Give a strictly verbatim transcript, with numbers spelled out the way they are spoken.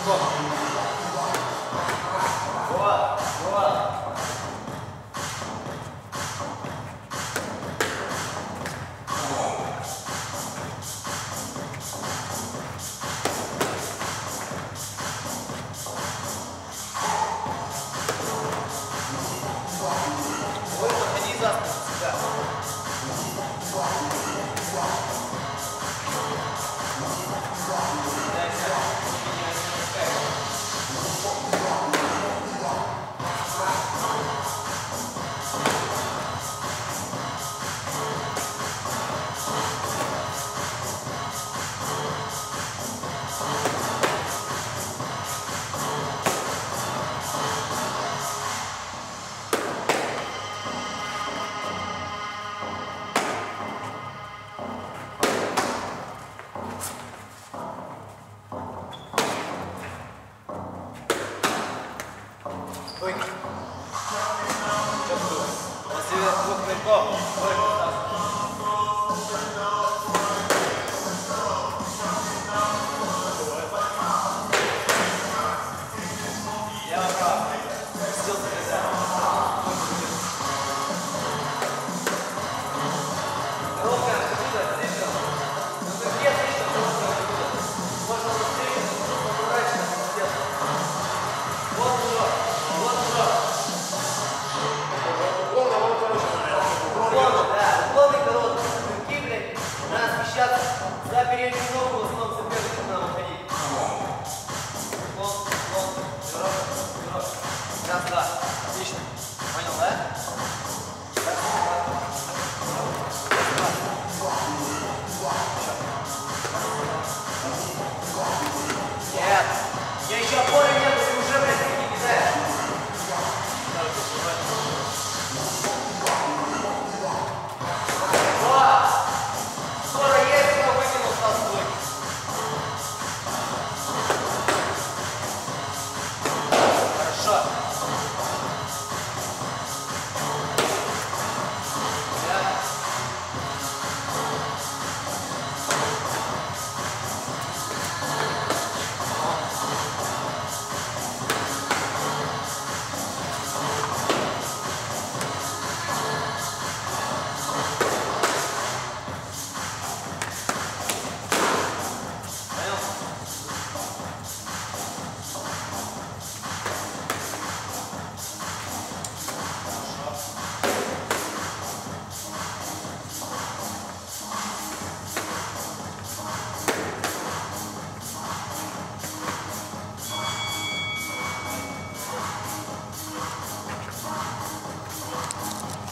Вот, вот. Вот, подходи за спину всегда. Стой. После двух нырков только сразу. Лево, право. Сил закрыта. Короткая амплитуда, слишком. Ну ты где слишком короткая амплитуда? Можно быстрее, но аккуратно сделать. Вот уже. Вот уже. Уклон, да, уклон и короткий. Рывки, блядь, надо смещаться за переднюю ногу, в основном соперник надо выходить. Уклон, уклон, пирог, пирог. Раз, два. Отлично. Понял, да? Раз, два. Нет. Я еще понял.